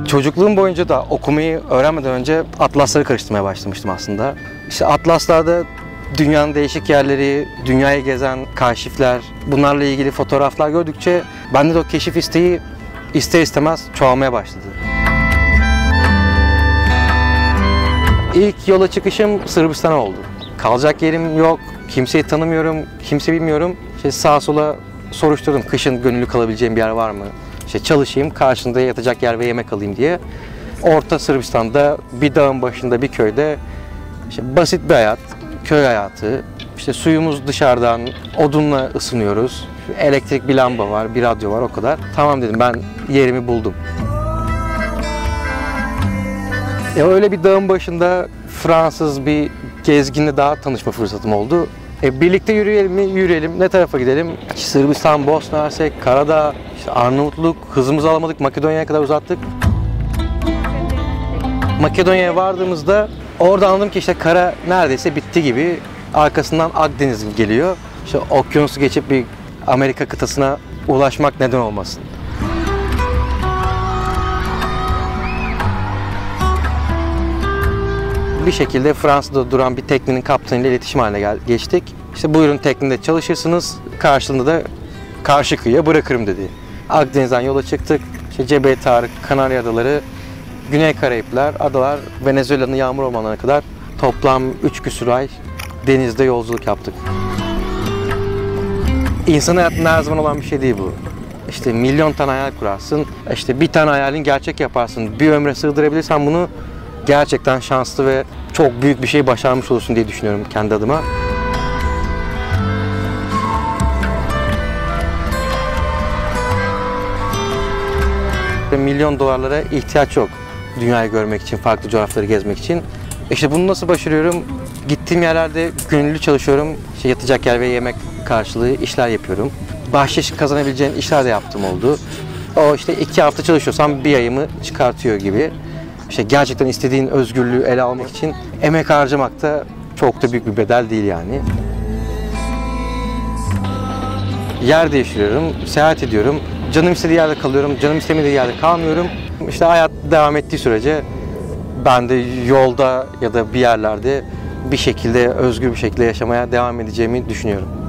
Çocukluğum boyunca da okumayı öğrenmeden önce atlasları karıştırmaya başlamıştım aslında. İşte atlaslarda dünyanın değişik yerleri, dünyayı gezen kaşifler, bunlarla ilgili fotoğraflar gördükçe bende de o keşif isteği ister istemez çoğalmaya başladı. İlk yola çıkışım Sırbistan'a oldu. Kalacak yerim yok, kimseyi tanımıyorum, kimse bilmiyorum. İşte sağa sola soruşturdum, kışın gönüllü kalabileceğim bir yer var mı? İşte çalışayım, karşında yatacak yer ve yemek alayım diye. Orta Sırbistan'da bir dağın başında bir köyde işte basit bir hayat, köy hayatı. İşte suyumuz dışarıdan, odunla ısınıyoruz. Elektrik bir lamba var, bir radyo var, o kadar. Tamam dedim, ben yerimi buldum. Öyle bir dağın başında Fransız bir gezginle daha tanışma fırsatım oldu. Birlikte yürüyelim mi? Yürüyelim. Ne tarafa gidelim? Sırbistan, Bosna Hersek, Karadağ, işte Arnavutluk, hızımızı alamadık, Makedonya'ya kadar uzattık. Makedonya'ya vardığımızda orada anladım ki işte kara neredeyse bitti gibi. Arkasından Akdeniz geliyor. İşte okyanusu geçip bir Amerika kıtasına ulaşmak neden olmasın. Bir şekilde Fransa'da duran bir teknenin kaptanıyla iletişim haline geçtik. İşte buyurun teknede çalışırsınız, karşılığında da karşı kıyıya bırakırım dedi. Akdeniz'den yola çıktık. İşte Cebel Tarık, Kanarya Adaları, Güney Karayipler, adalar, Venezuela'nın yağmur ormanlarına kadar toplam 3 küsur ay denizde yolculuk yaptık. İnsan hayatında her zaman olan bir şey değil bu. İşte milyon tane hayal kurarsın, işte bir tane hayalin gerçek yaparsın. Bir ömre sığdırabilirsen bunu gerçekten şanslı ve çok büyük bir şey başarmış olursun diye düşünüyorum kendi adıma. Milyon dolarlara ihtiyaç yok dünyayı görmek için, farklı coğrafyaları gezmek için. İşte bunu nasıl başarıyorum? Gittiğim yerlerde gönüllü çalışıyorum. İşte yatacak yer ve yemek karşılığı işler yapıyorum. Bahşiş kazanabileceğin işler de yaptığım oldu. O işte 2 hafta çalışıyorsam bir ayımı çıkartıyor gibi. İşte gerçekten istediğin özgürlüğü ele almak için emek harcamak da çok da büyük bir bedel değil yani. Yer değiştiriyorum, seyahat ediyorum. Canım istediği yerde kalıyorum, canım istemediği yerde kalmıyorum. İşte hayat devam ettiği sürece ben de yolda ya da bir yerlerde bir şekilde, özgür bir şekilde yaşamaya devam edeceğimi düşünüyorum.